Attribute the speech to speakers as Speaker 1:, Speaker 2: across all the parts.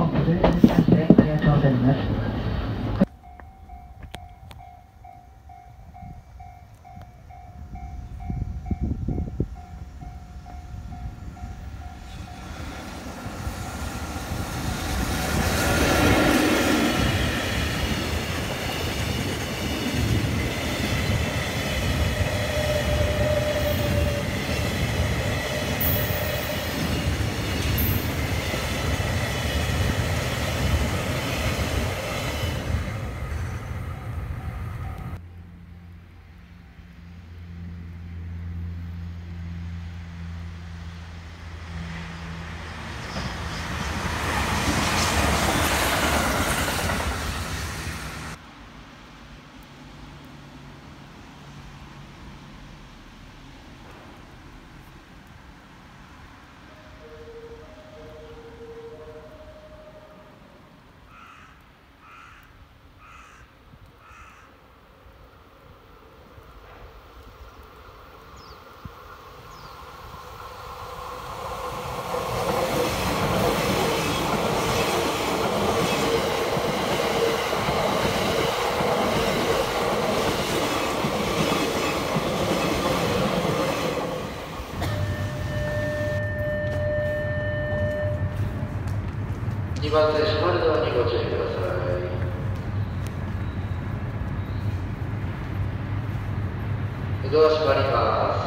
Speaker 1: ご協力いたしましてありがとうございます。
Speaker 2: 2番線閉まるドアにご注意ください。ドア閉まります。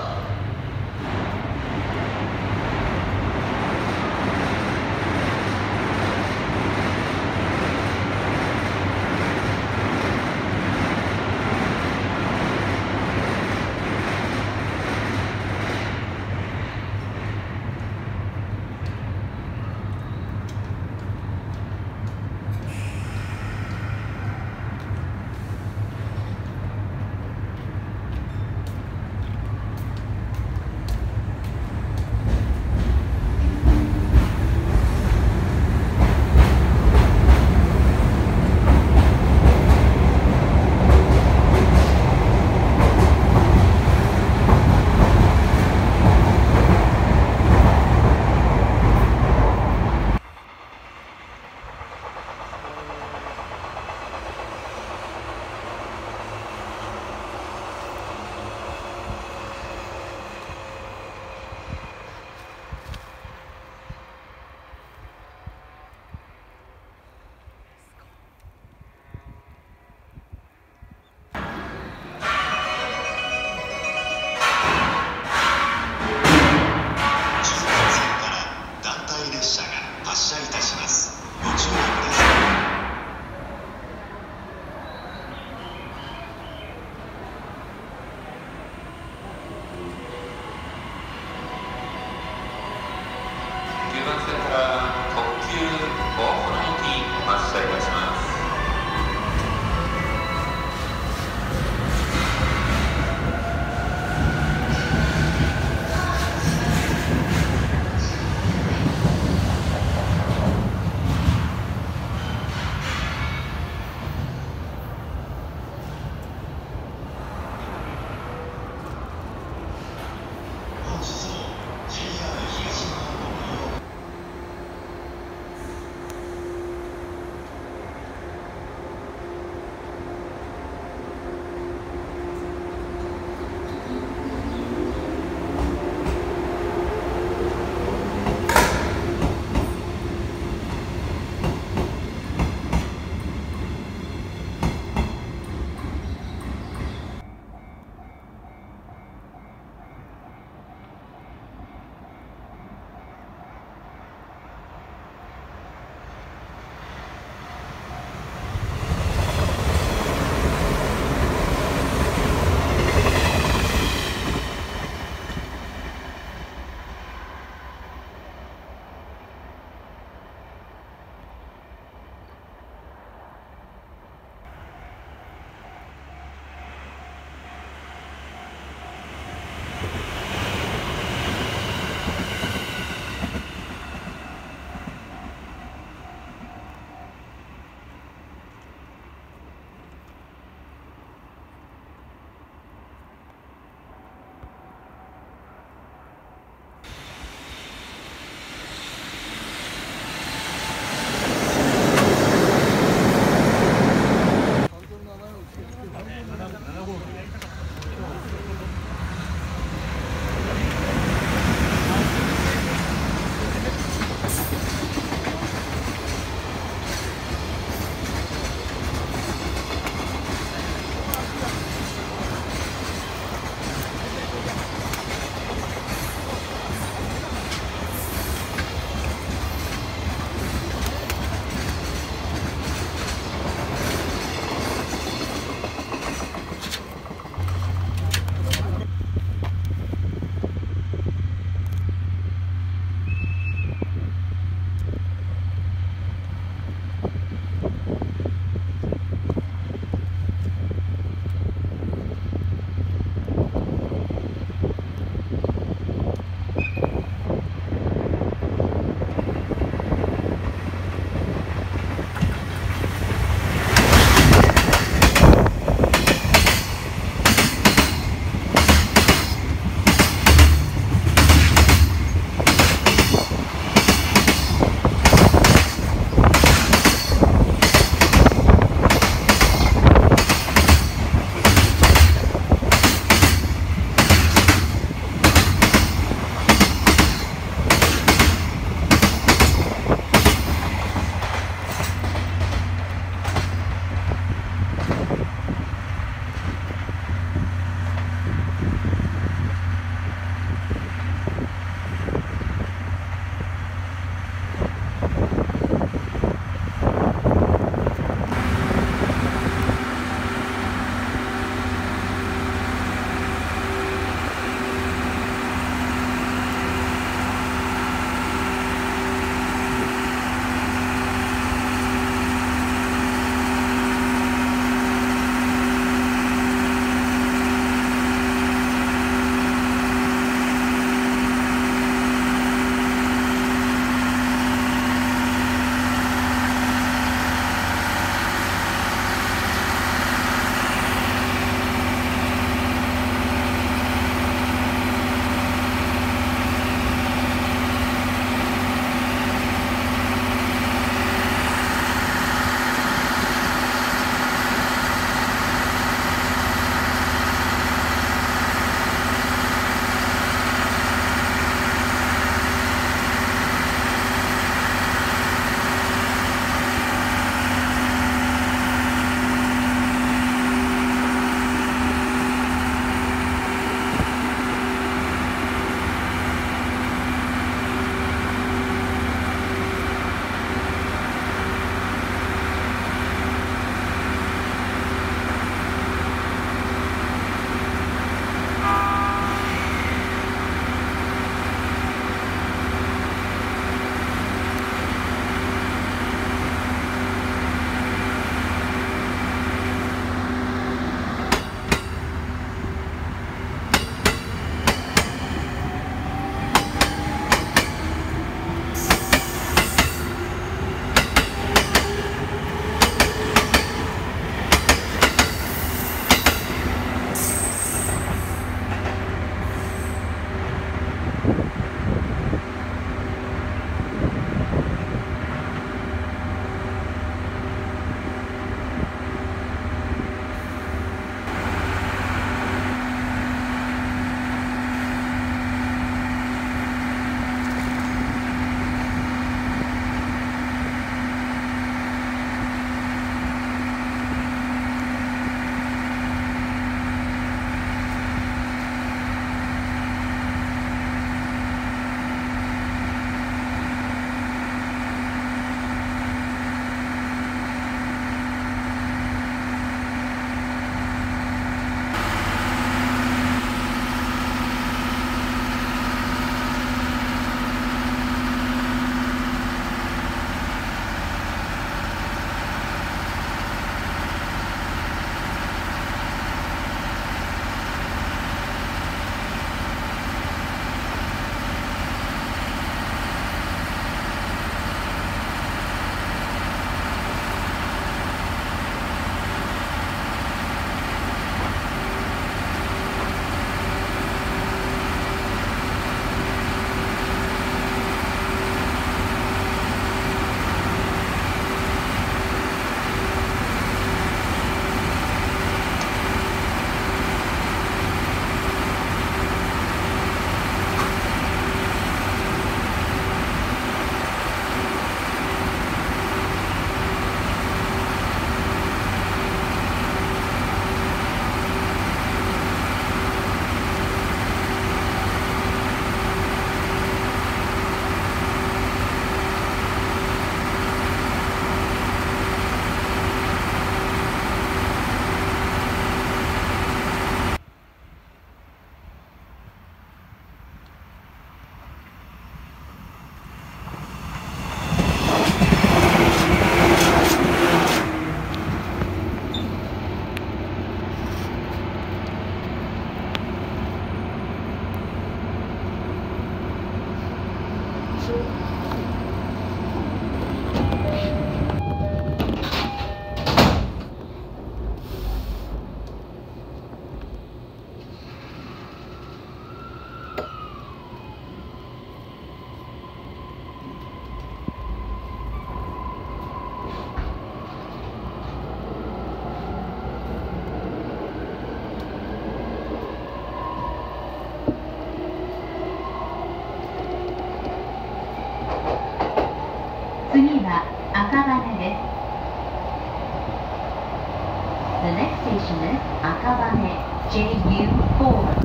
Speaker 3: station is Akabane JU4.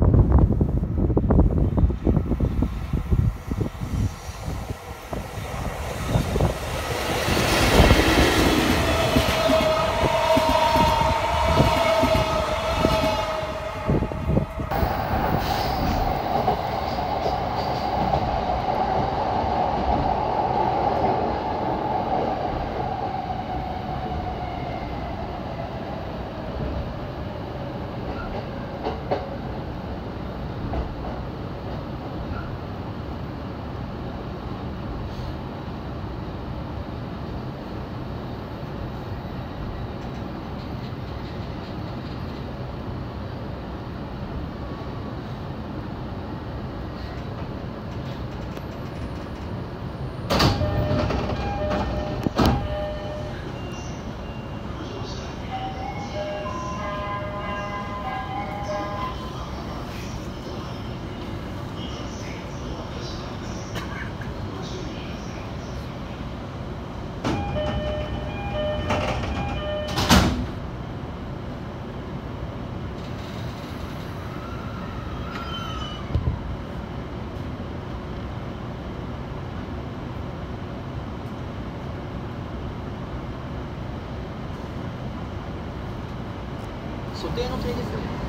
Speaker 4: 所定の定ですよね。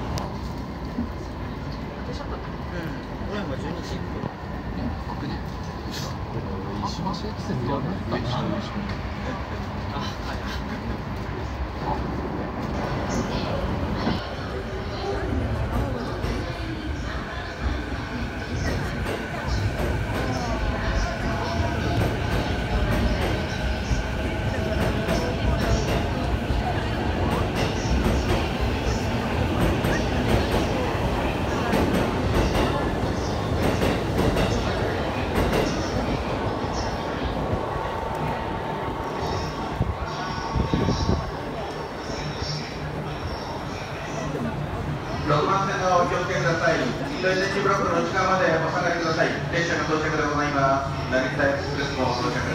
Speaker 4: 俺も12時1分。
Speaker 5: 確認。石橋駅線でやるの？
Speaker 4: あ、はい。
Speaker 6: 6番線のお気をつけください。黄色い電池ブロックの内側までお下がりください。列車の到着でございます。成田エクスプレスの到着です。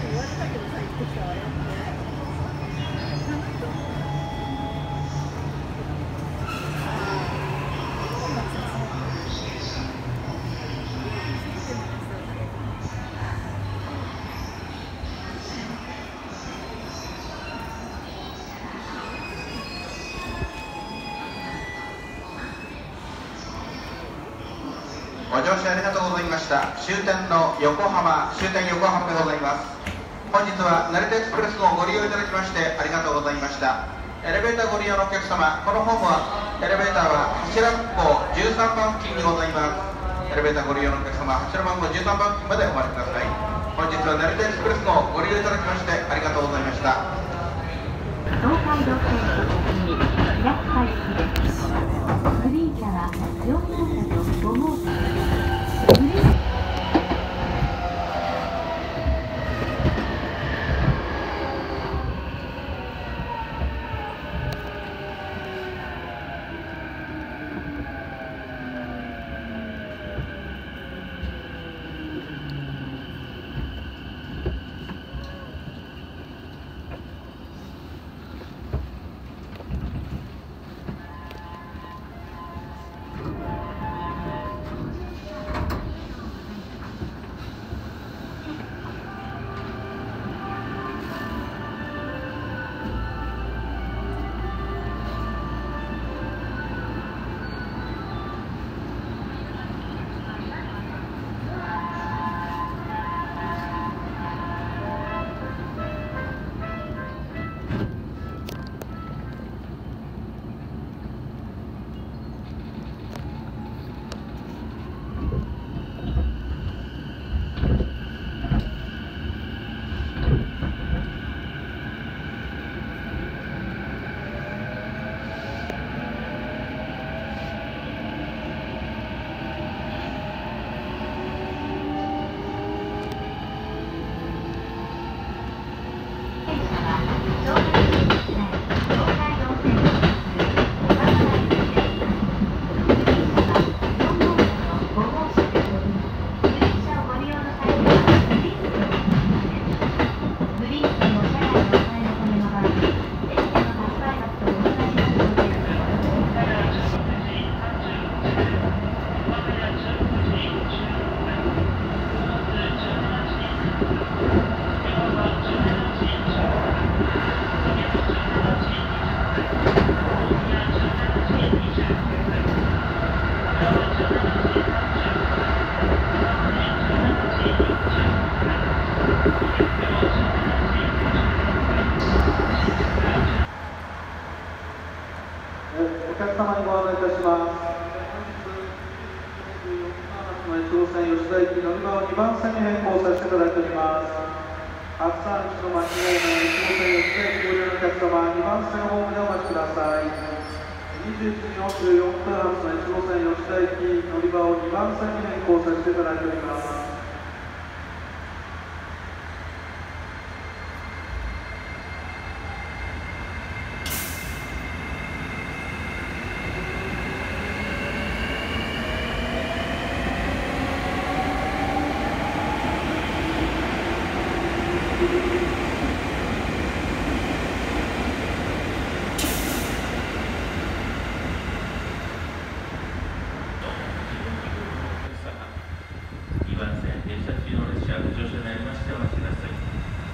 Speaker 6: ご乗車ありがとうございました。終点の横浜、終点横浜でございます。本日は成田エクスプレスをご利用いただきましてありがとうございました。エレベーターご利用のお客様、このホームはエレベーターは柱番号13番付近にございます。エレベーターご利用のお客様、柱番号13番付近までお待ちください。本日は成田エクスプレスをご利用いただきましてありがとうございました。
Speaker 3: 東海道線に平塚行きです。グリーン車は両方車と5号車です。
Speaker 7: り場を2番線に変更させていただいております。白山市の町方面、1号線吉田駅ご利用のお客様、2番線ホームでお待ちください。21時44分発の1号線吉田駅乗り場を2番線に変更させていただいております。
Speaker 8: 2番線停車中の列車ご乗車になりましてお待ちください。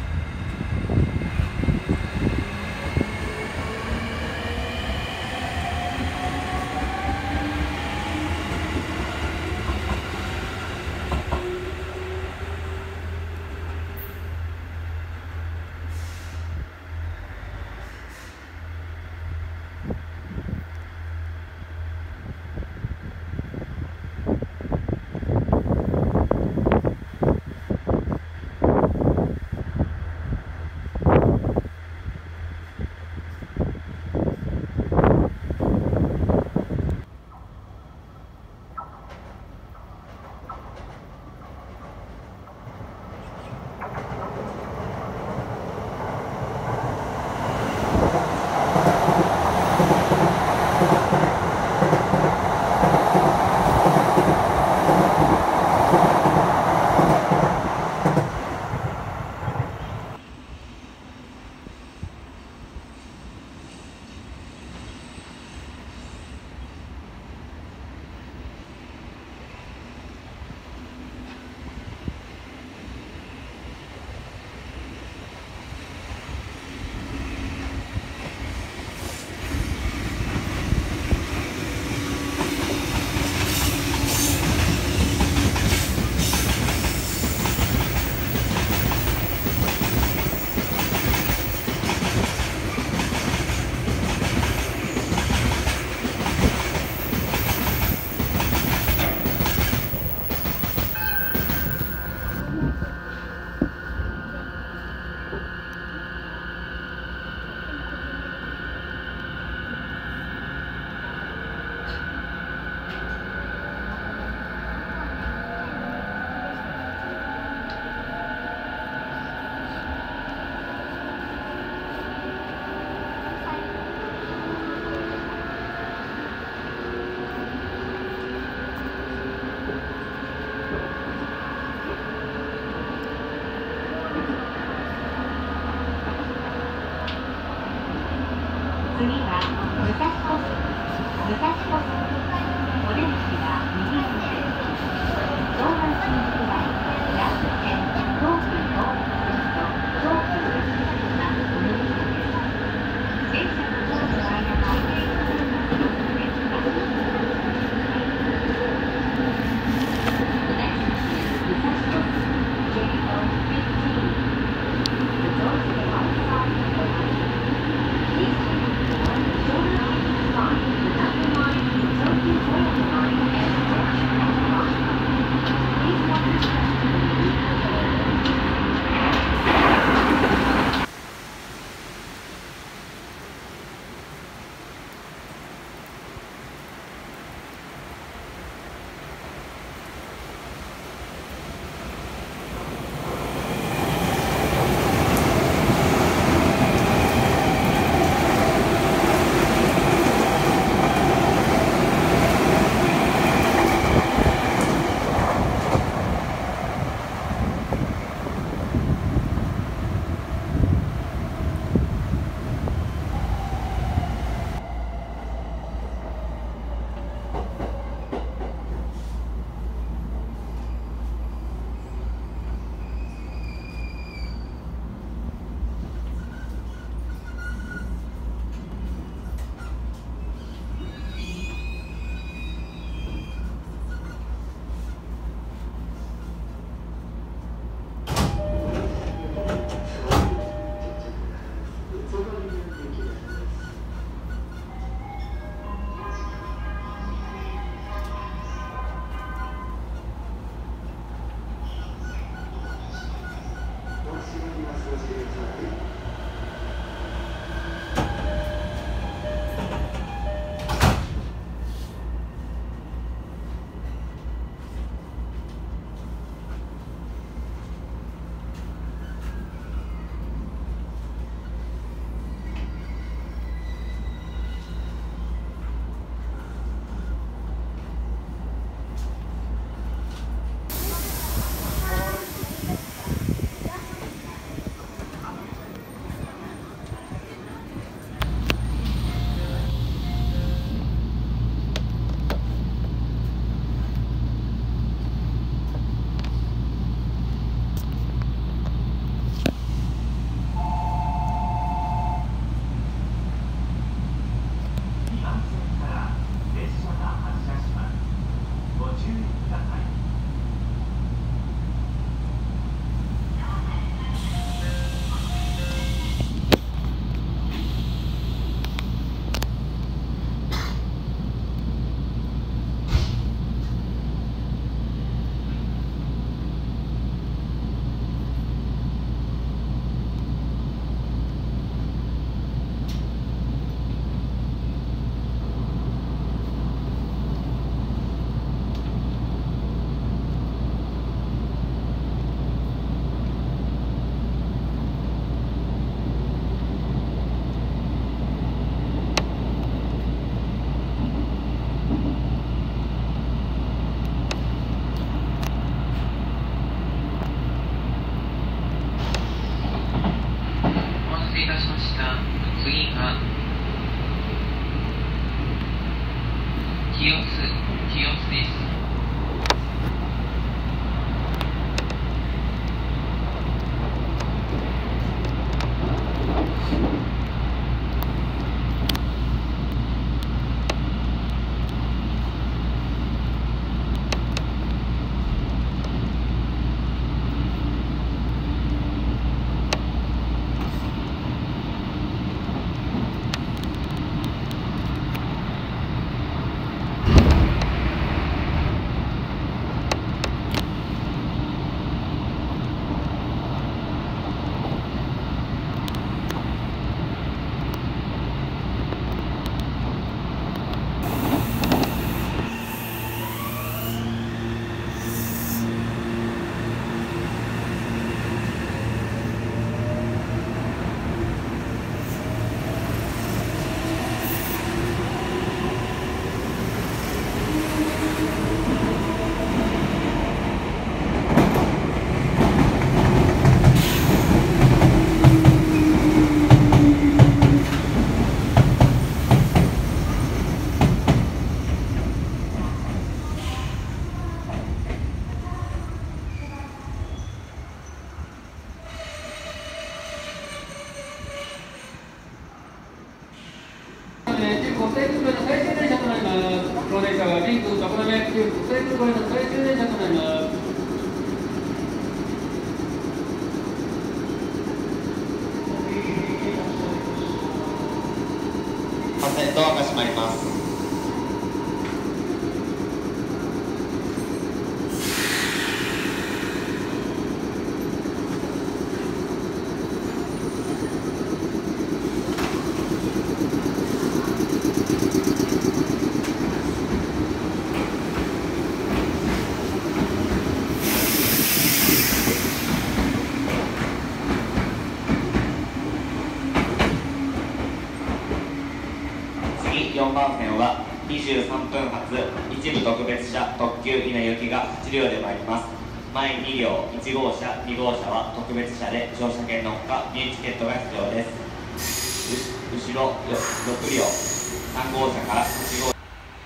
Speaker 3: 次は武蔵小杉、武蔵小杉、お出口は右手です。湘南新宿ライン、や県、東急東北線と東急武蔵小杉がお乗り換えです。電車のホームの間の空いている部分がすぐので、足元にお気をつけください。武蔵小杉、JO15. The doors to the outside are open. Please take the one shoulder line, the number line,
Speaker 2: 次が清須です。
Speaker 9: 国際空港の最終電車となります。当電車はリンク常滑旧国際空港への最終電車となります。
Speaker 10: ドアが閉まります。4番線は23分発一部特別車特急稲行きが8両で参ります。前2両1号車2号車は特別車で乗車券のほか入チケットが必要です。後ろ6両3号車から8号車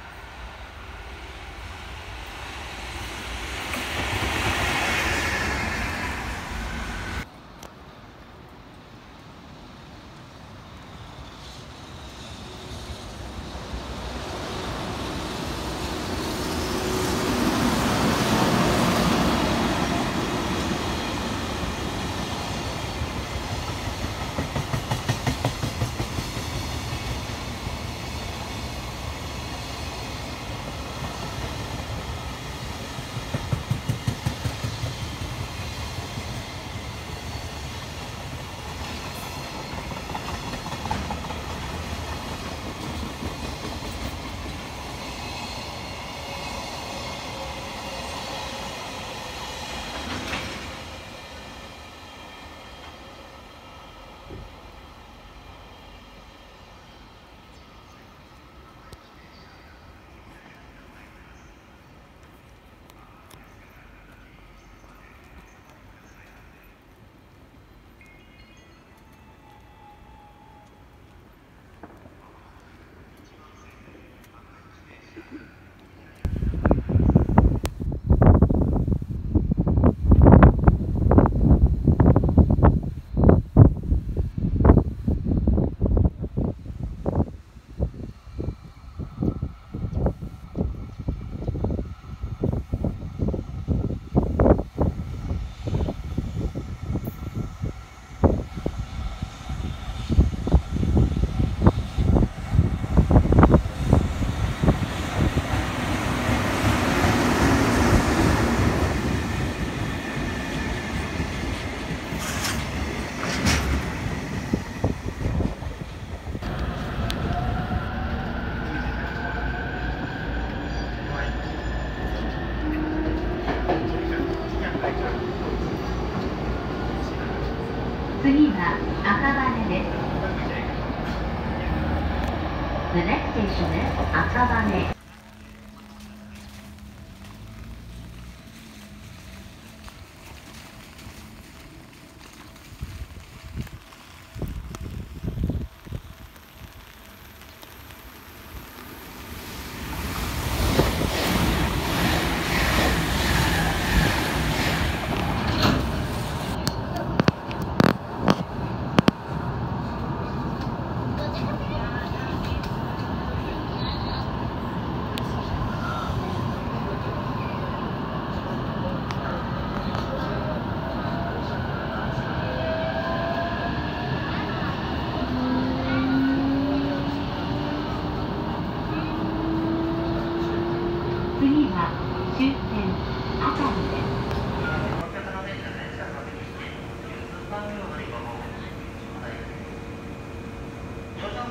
Speaker 3: 次は赤羽です。The next station is 赤羽。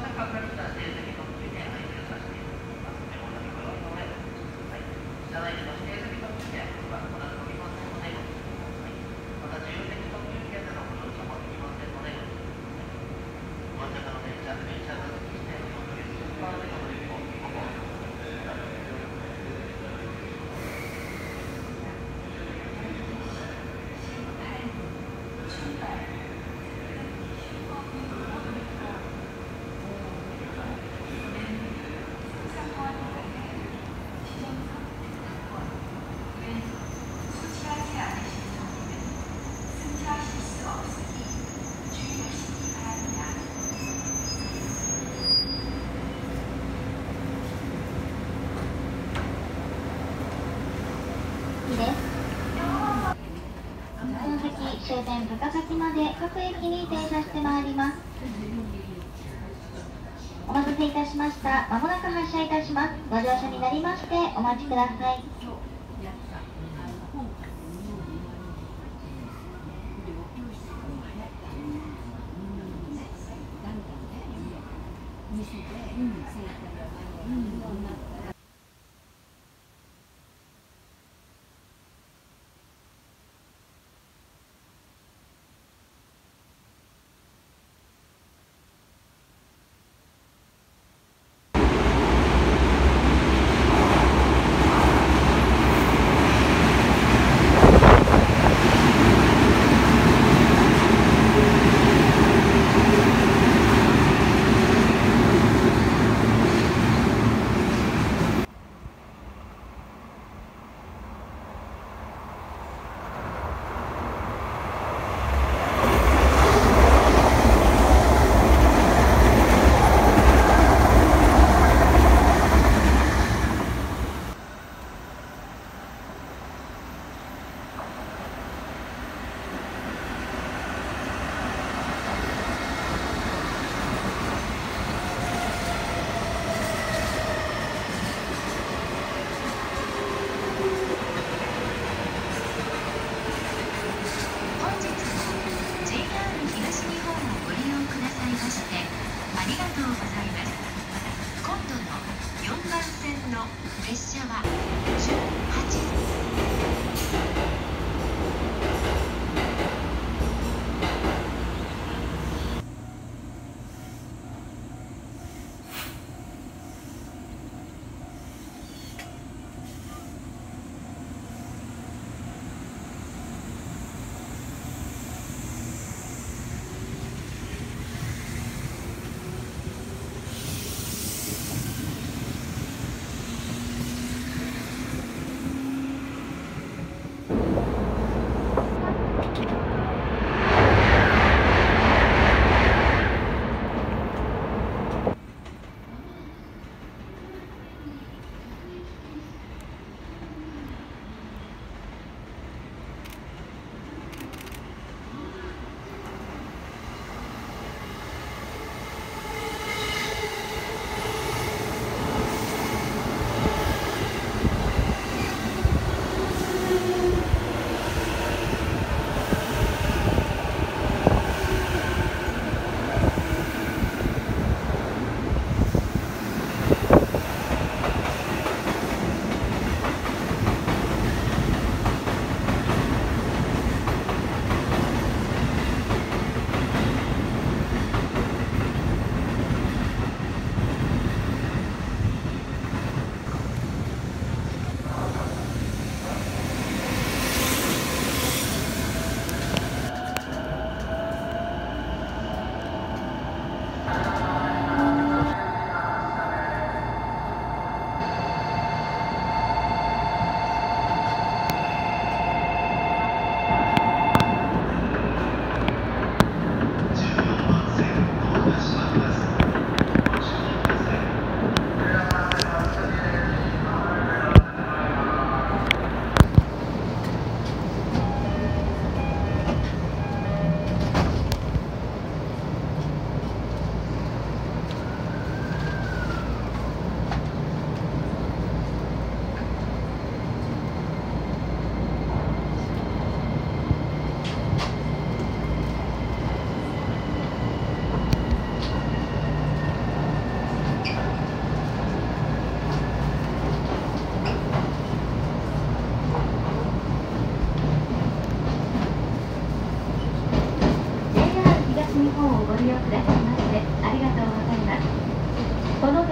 Speaker 3: 終点高崎まで各駅に停車してまいります。お待たせいたしました。まもなく発車いたします。ご乗車になりましてお待ちください。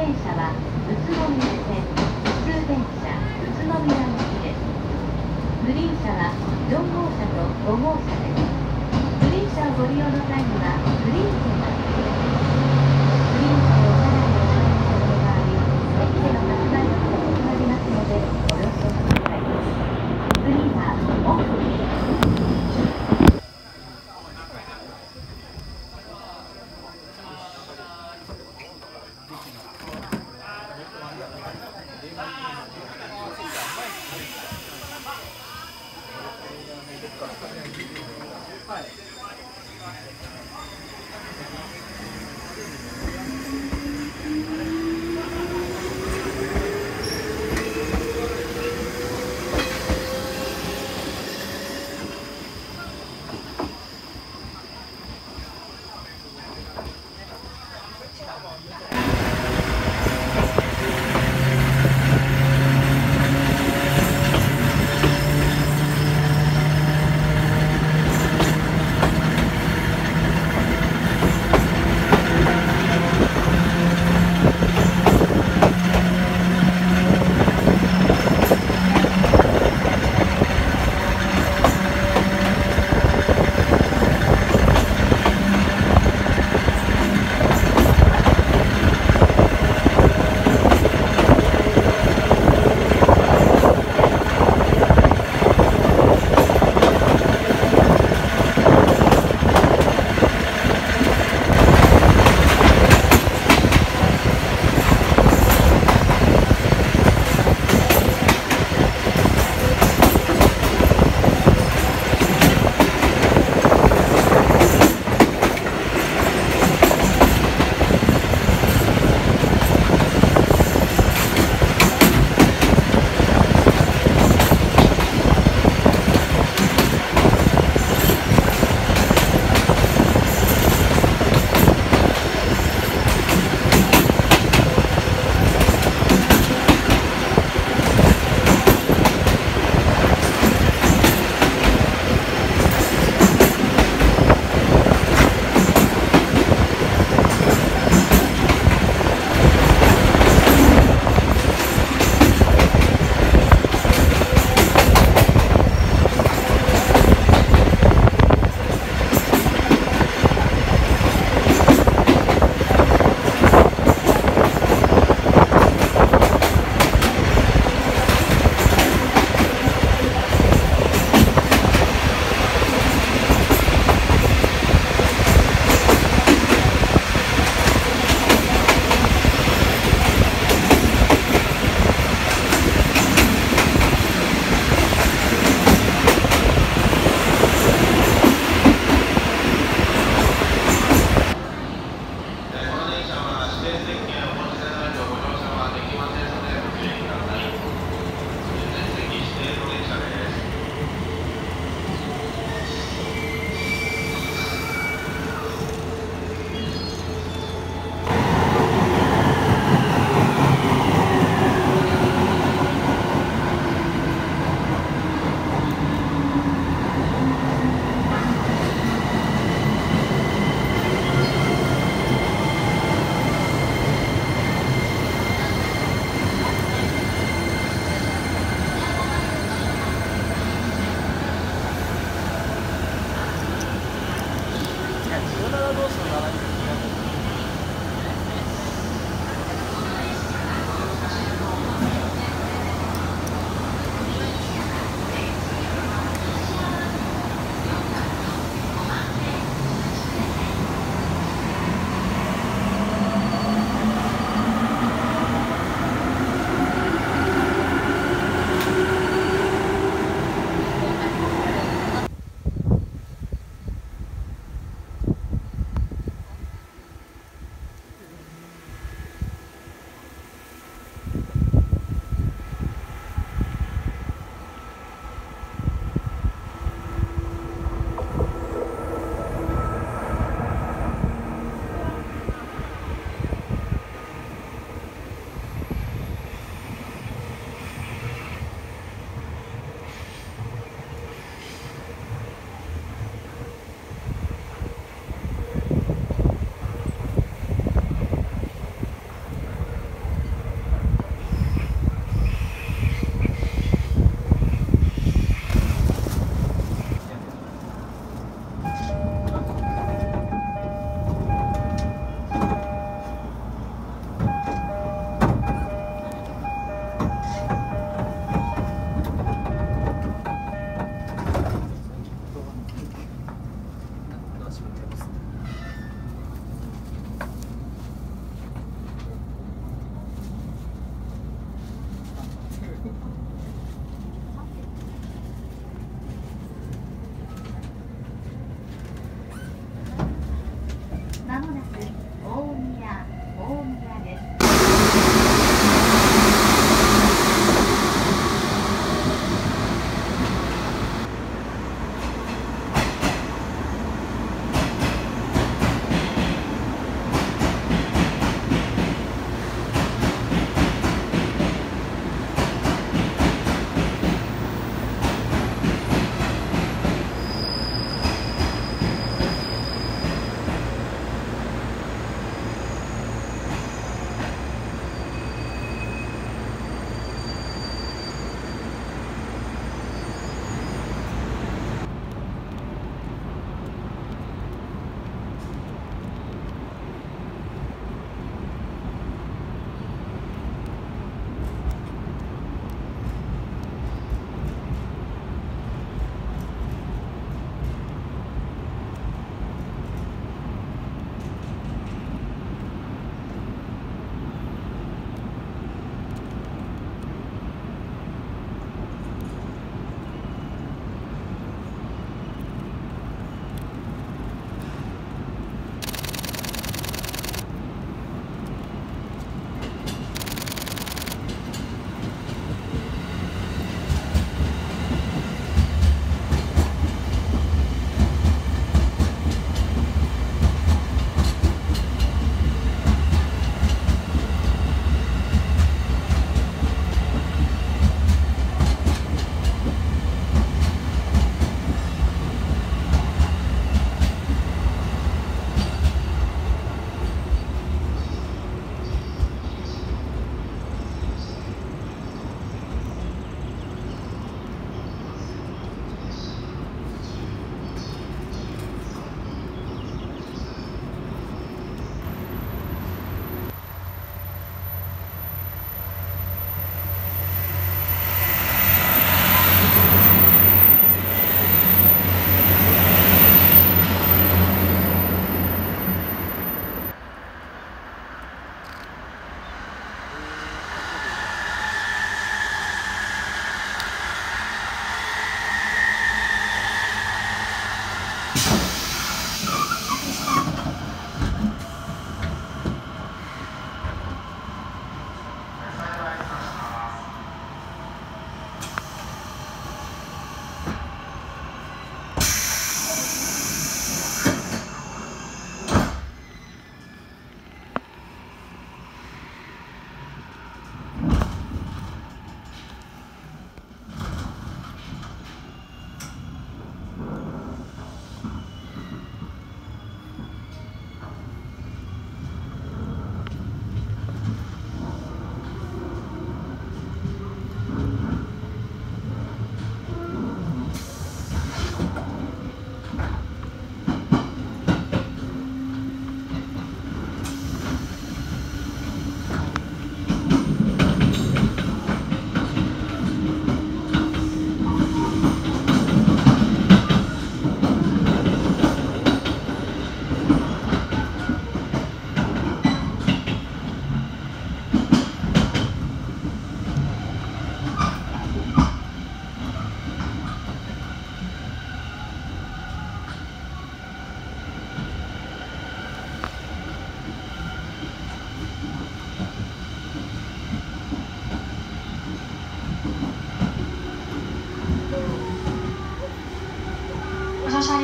Speaker 3: 電車は宇都宮線、普通電車宇都宮行きです。グリーン車は4号車と5号車です。グリーン車をご利用の際にはグリーン券が必要です。グリーン車を車内でお使いされる場合、駅での発売が遅くなりますのでご了承ください。次はオフです。
Speaker 7: はい。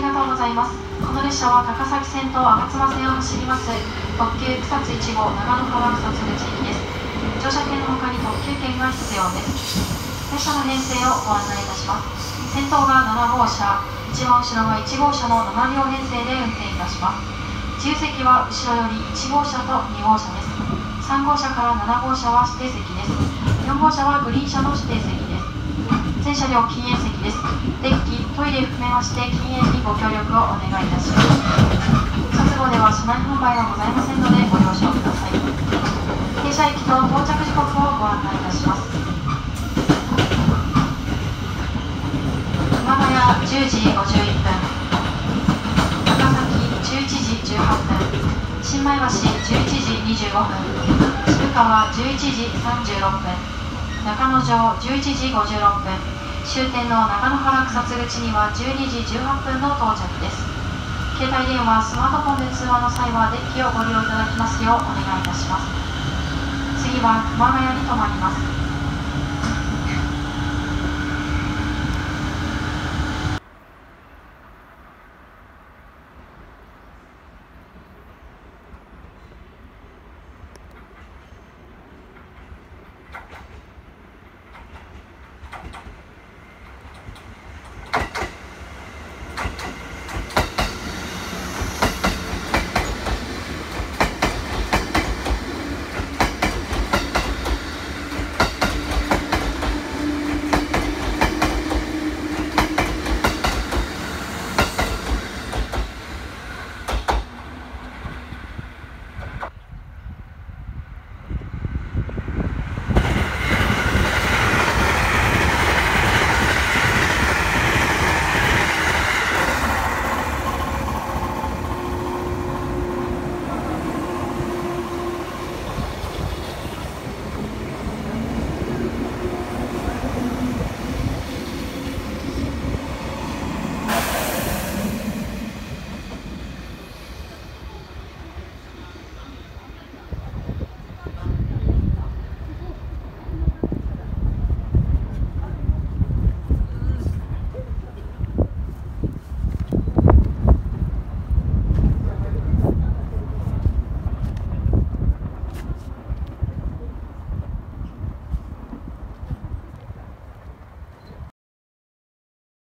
Speaker 3: りがとうございます。この列車は高崎線と吾妻線を走ります特急草津1号長野原草津口行きです。乗車券の他に特急券が必要です。列車の編成をご案内いたします。先頭が7号車、一番後ろが1号車の7両編成で運転いたします。自由席は後ろより1号車と2号車です。3号車から7号車は指定席です。4号車はグリーン車の指定席です。全車両禁煙席です。デッキ、トイレ含めまして禁煙にご協力をお願いいたします。草津号では車内販売はございませんのでご了承ください。停車駅と到着時刻をご案内いたします。熊谷10時51分、高崎11時18分、新米橋11時25分、渋川11時36分、中野城11時56分、終点の長野原草津口には12時18分の到着です。携帯電話、スマートフォンで通話の際はデッキをご利用いただきますようお願いいたします。次は熊谷に停まります。